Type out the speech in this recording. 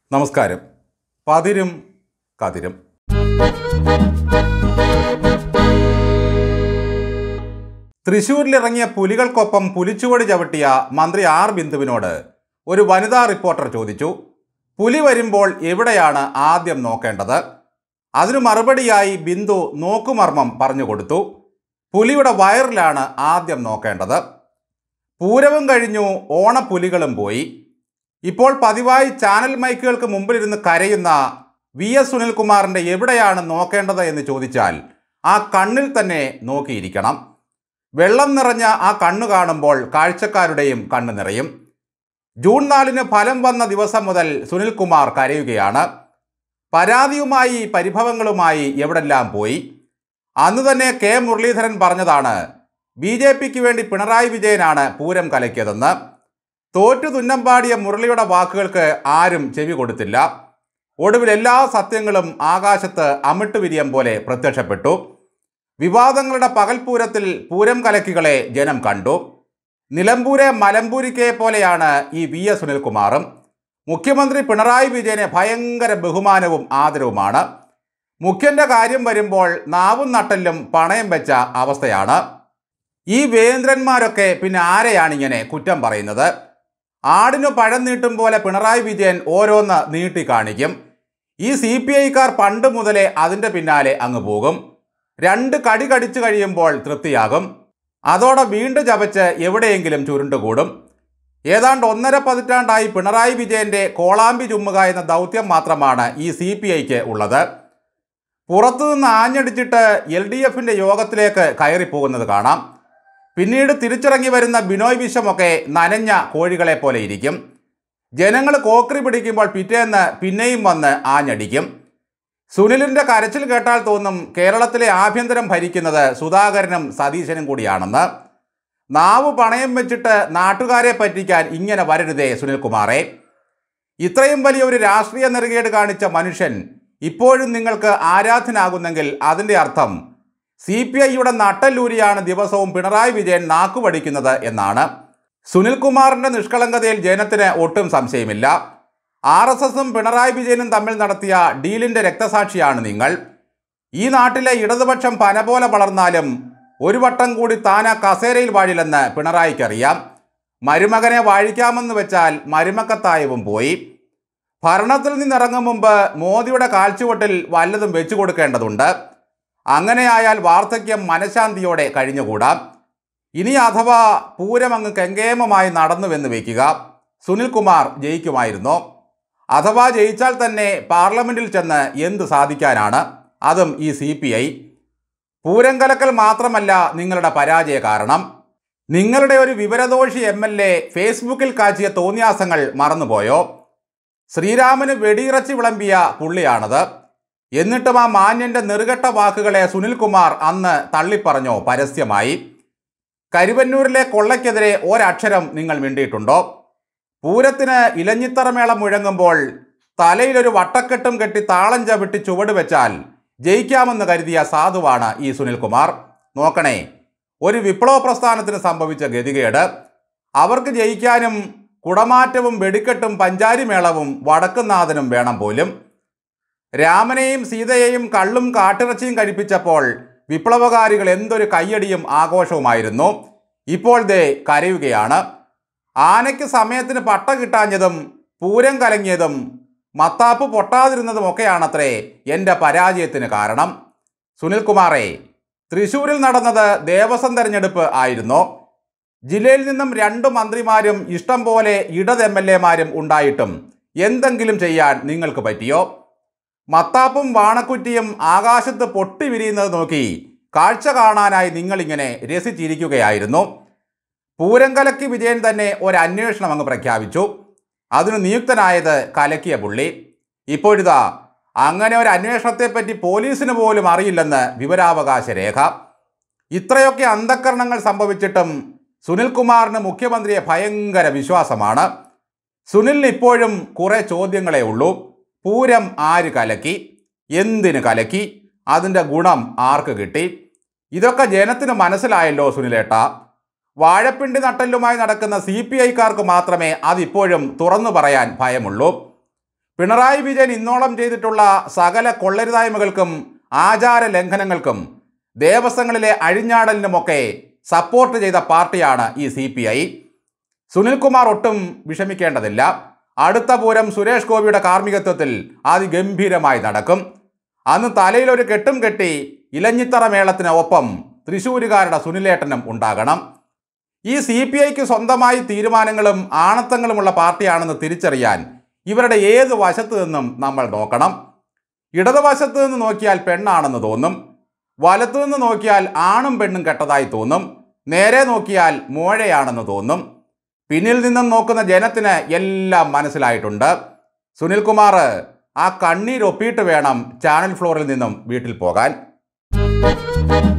നമസ്കാരം. പതിരും കതിരും. തൃശ്ശൂരിലിറങ്ങിയ പുലികൾക്കൊപ്പം പുലിച്ചുവടി ചവിട്ടിയ മന്ത്രി ആർ ബിന്ദുവിനോട് ഒരു വനിതാ റിപ്പോർട്ടർ ചോദിച്ചു, പുലി വരുമ്പോൾ എവിടെയാണ് ആദ്യം നോക്കേണ്ടത്? അതിനു മറുപടിയായി ബിന്ദു നോക്കുമർമ്മം പറഞ്ഞു കൊടുത്തു. പുലിയുടെ വയറിലാണ് ആദ്യം നോക്കേണ്ടത്. പൂരവും കഴിഞ്ഞു, ഓണപ്പുലികളും പോയി. ഇപ്പോൾ പതിവായി ചാനൽ മൈക്കുകൾക്ക് മുമ്പിലിരുന്ന് കരയുന്ന VS സുനിൽകുമാറിൻ്റെ എവിടെയാണ് നോക്കേണ്ടത് എന്ന് ചോദിച്ചാൽ ആ കണ്ണിൽ തന്നെ നോക്കിയിരിക്കണം. വെള്ളം നിറഞ്ഞ ആ കണ്ണു കാണുമ്പോൾ കാഴ്ചക്കാരുടെയും കണ്ണ് നിറയും. ജൂൺ 4 ഫലം വന്ന ദിവസം മുതൽ സുനിൽകുമാർ കരയുകയാണ്. പരാതിയുമായി പരിഭവങ്ങളുമായി എവിടെല്ലാം പോയി. അന്ന് തന്നെ കെ മുരളീധരൻ പറഞ്ഞതാണ് BJPക്ക് വേണ്ടി പിണറായി വിജയനാണ് പൂരം കലക്കിയതെന്ന്. തോറ്റു തുന്നമ്പാടിയ മുരളിയുടെ വാക്കുകൾക്ക് ആരും ചെവി കൊടുത്തില്ല. ഒടുവിൽ എല്ലാ സത്യങ്ങളും ആകാശത്ത് അമിട്ട് വിരിയം പോലെ പ്രത്യക്ഷപ്പെട്ടു. വിവാദങ്ങളുടെ പകൽപൂരത്തിൽ പൂരം കലക്കികളെ ജനം കണ്ടു. നിലമ്പൂരെ മലമ്പൂരിക്കെ പോലെയാണ് ഈ VS സുനിൽകുമാറും. മുഖ്യമന്ത്രി പിണറായി വിജയനെ ഭയങ്കര ബഹുമാനവും ആദരവുമാണ്. മുഖ്യൻ്റെ കാര്യം വരുമ്പോൾ നാവും നട്ടലും പണയം വെച്ച അവസ്ഥയാണ്. ഈ വേന്ദ്രന്മാരൊക്കെ പിന്നെ ആരെയാണിങ്ങനെ കുറ്റം പറയുന്നത്? ആടിനു പഴം നീട്ടും പോലെ പിണറായി വിജയൻ ഓരോന്ന് നീട്ടി കാണിക്കും. ഈ CPIക്കാർ പണ്ട് മുതലേ അതിൻ്റെ പിന്നാലെ അങ്ങ് പോകും. 2 കടി കടിച്ചു കഴിയുമ്പോൾ തൃപ്തിയാകും. അതോടെ വീണ്ടും ചവച്ച് എവിടെയെങ്കിലും ചുരുണ്ടുകൂടും. ഏതാണ്ട് 1.5 പതിറ്റാണ്ടായി പിണറായി വിജയൻ്റെ കോളാമ്പി ചുമ്മുക എന്ന ദൗത്യം മാത്രമാണ് ഈ CPIക്ക് ഉള്ളത്. പുറത്തുനിന്ന് ആഞ്ഞടിച്ചിട്ട് LDFൻ്റെ യോഗത്തിലേക്ക് കയറിപ്പോകുന്നത് കാണാം. പിന്നീട് തിരിച്ചിറങ്ങി വരുന്ന ബിനോയ് വിശ്വമൊക്കെ നനഞ്ഞ കോഴികളെ പോലെ ഇരിക്കും. ജനങ്ങൾ കോക്രി പിടിക്കുമ്പോൾ പിറ്റേന്ന് പിന്നെയും വന്ന് ആഞ്ഞടിക്കും. സുനിലിൻ്റെ കരച്ചിൽ കേട്ടാൽ തോന്നും കേരളത്തിലെ ആഭ്യന്തരം ഭരിക്കുന്നത് സുധാകരനും സതീശനും കൂടിയാണെന്ന്. നാവ് പണയം വെച്ചിട്ട് നാട്ടുകാരെ പറ്റിക്കാൻ ഇങ്ങനെ വരരുതേ സുനിൽകുമാറെ. ഇത്രയും വലിയ ഒരു രാഷ്ട്രീയ നെറുകേട് കാണിച്ച മനുഷ്യൻ ഇപ്പോഴും നിങ്ങൾക്ക് ആരാധനാകുന്നെങ്കിൽ അതിൻ്റെ അർത്ഥം CPIയുടെ നട്ടല്ലൂരിയാണ് ദിവസവും പിണറായി വിജയൻ നാക്കുപടിക്കുന്നത് എന്നാണ്. സുനിൽകുമാറിൻ്റെ നിഷ്കളങ്കതയിൽ ജനത്തിന് ഒട്ടും സംശയമില്ല. RSSും പിണറായി വിജയനും തമ്മിൽ നടത്തിയ ഡീലിൻ്റെ രക്തസാക്ഷിയാണ് നിങ്ങൾ. ഈ നാട്ടിലെ ഇടതുപക്ഷം പന പോലെ വളർന്നാലും ഒരു വട്ടം കൂടി താൻ ആ കസേരയിൽ വാഴില്ലെന്ന് പിണറായിക്കറിയാം. മരുമകനെ വാഴിക്കാമെന്ന് വെച്ചാൽ മരുമക്കത്തായവും പോയി. ഭരണത്തിൽ നിന്നിറങ്ങും മുമ്പ് മോദിയുടെ കാൽച്ചുവട്ടിൽ വല്ലതും വെച്ചു കൊടുക്കേണ്ടതുണ്ട്. അങ്ങനെയായാൽ വാർദ്ധക്യം മനഃശാന്തിയോടെ കഴിഞ്ഞുകൂടാം. ഇനി അഥവാ പൂരം അങ്ങ് കെങ്കേമമായി നടന്നുവെന്ന് വയ്ക്കുക, സുനിൽകുമാർ ജയിക്കുമായിരുന്നോ? അഥവാ ജയിച്ചാൽ തന്നെ പാർലമെൻറ്റിൽ ചെന്ന് എന്ത് സാധിക്കാനാണ്? അതും ഈ CPI. പൂരം കലക്കൽ മാത്രമല്ല നിങ്ങളുടെ പരാജയ കാരണം. നിങ്ങളുടെ ഒരു വിവരദോഷി MLA ഫേസ്ബുക്കിൽ കാച്ചിയ തോന്നിയാസങ്ങൾ മറന്നുപോയോ? ശ്രീരാമന് വെടിയിറച്ചി വിളമ്പിയ പുള്ളിയാണത്. എന്നിട്ടും ആ മാന്യൻ്റെ നെറുകെട്ട വാക്കുകളെ സുനിൽകുമാർ അന്ന് തള്ളിപ്പറഞ്ഞോ പരസ്യമായി? കരുവന്നൂരിലെ കൊള്ളയ്ക്കെതിരെ ഒരക്ഷരം നിങ്ങൾ മിണ്ടിയിട്ടുണ്ടോ? പൂരത്തിന് ഇലഞ്ഞിത്തറമേളം മുഴങ്ങുമ്പോൾ തലയിലൊരു വട്ടക്കെട്ടും കെട്ടി താളം ചവിട്ടി ചുവട് വെച്ചാൽ ജയിക്കാമെന്ന് കരുതിയ സാധുവാണ് ഈ സുനിൽകുമാർ. നോക്കണേ, ഒരു വിപ്ലവ പ്രസ്ഥാനത്തിന് സംഭവിച്ച ഗതികേട്. അവർക്ക് ജയിക്കാനും കുടമാറ്റവും വെടിക്കെട്ടും പഞ്ചാരിമേളവും വടക്കുന്നാഥനും വേണം പോലും. രാമനെയും സീതയെയും കള്ളും കാട്ടിറച്ചിയും കഴിപ്പിച്ചപ്പോൾ വിപ്ലവകാരികൾ എന്തൊരു കയ്യടിയും ആഘോഷവുമായിരുന്നു. ഇപ്പോൾ ദേ കരയുകയാണ്. ആനയ്ക്ക് സമയത്തിന് പട്ട കിട്ടാഞ്ഞതും പൂരം കലങ്ങിയതും മത്താപ്പ് പൊട്ടാതിരുന്നതുമൊക്കെയാണത്രേ എൻ്റെ പരാജയത്തിന് കാരണം. സുനിൽകുമാറെ, തൃശ്ശൂരിൽ നടന്നത് ദേവസ്വം തെരഞ്ഞെടുപ്പ് ആയിരുന്നു. ജില്ലയിൽ നിന്നും 2 മന്ത്രിമാരും ഇഷ്ടം പോലെ ഇടത് MLAമാരും ഉണ്ടായിട്ടും എന്തെങ്കിലും ചെയ്യാൻ നിങ്ങൾക്ക് പറ്റിയോ? മത്താപ്പും വാണക്കുറ്റിയും ആകാശത്ത് പൊട്ടി വിരിയുന്നത് നോക്കി കാഴ്ച കാണാനായി നിങ്ങളിങ്ങനെ രസിച്ചിരിക്കുകയായിരുന്നു. പൂരം കലക്കി വിജയൻ തന്നെ ഒരു അന്വേഷണം അങ്ങ് പ്രഖ്യാപിച്ചു. അതിന് നിയുക്തനായത് കലക്കിയ പുള്ളി. ഇപ്പോഴിതാ അങ്ങനെ ഒരു അന്വേഷണത്തെപ്പറ്റി പോലീസിന് പോലും അറിയില്ലെന്ന് വിവരാവകാശ രേഖ. ഇത്രയൊക്കെ അന്ധക്കരണങ്ങൾ സംഭവിച്ചിട്ടും സുനിൽകുമാറിന് മുഖ്യമന്ത്രിയെ ഭയങ്കര വിശ്വാസമാണ്. സുനിലിന് ഇപ്പോഴും കുറേ ചോദ്യങ്ങളേ ഉള്ളൂ. പൂരം ആര് കലക്കി? എന്തിന് കലക്കി? അതിൻ്റെ ഗുണം ആർക്ക് കിട്ടി? ഇതൊക്കെ ജനത്തിന് മനസ്സിലായല്ലോ സുനിലേട്ട. വാഴപ്പിണ്ടി നട്ടലുമായി നടക്കുന്ന CPIക്കാർക്ക് മാത്രമേ അതിപ്പോഴും തുറന്നു പറയാൻ ഭയമുള്ളൂ. പിണറായി വിജയൻ ഇന്നോളം ചെയ്തിട്ടുള്ള സകല കൊള്ളരുതായ്മകൾക്കും ആചാര ലംഘനങ്ങൾക്കും ദേവസ്വങ്ങളിലെ അഴിഞ്ഞാടലിനുമൊക്കെ സപ്പോർട്ട് ചെയ്ത പാർട്ടിയാണ് ഈ CPI. സുനിൽകുമാർ ഒട്ടും വിഷമിക്കേണ്ടതില്ല. അടുത്ത പൂരം സുരേഷ് ഗോപിയുടെ കാർമ്മികത്വത്തിൽ അതിഗംഭീരമായി നടക്കും. അന്ന് തലയിലൊരു കെട്ടും കെട്ടി ഇലഞ്ഞിത്തറ മേളത്തിന് ഒപ്പം തൃശ്ശൂരുകാരുടെ സുനിലേട്ടനും ഉണ്ടാകണം. ഈ CPIക്ക് സ്വന്തമായി തീരുമാനങ്ങളും ആണത്തങ്ങളുമുള്ള പാർട്ടിയാണെന്ന് തിരിച്ചറിയാൻ ഇവരുടെ ഏത് വശത്തു നിന്നും നമ്മൾ നോക്കണം. ഇടതുവശത്ത് നിന്ന് നോക്കിയാൽ പെണ്ണാണെന്ന് തോന്നും, വലത്തു നിന്ന് നോക്കിയാൽ ആണും പെണ്ണും കെട്ടതായി തോന്നും, നേരെ നോക്കിയാൽ മോഴയാണെന്ന് തോന്നും. പിന്നിൽ നിന്നും നോക്കുന്ന ജനത്തിന് എല്ലാം മനസ്സിലായിട്ടുണ്ട്. സുനിൽകുമാർ ആ കണ്ണീരൊപ്പിയിട്ട് വേണം ചാനൽ ഫ്ലോറിൽ നിന്നും വീട്ടിൽ പോകാൻ.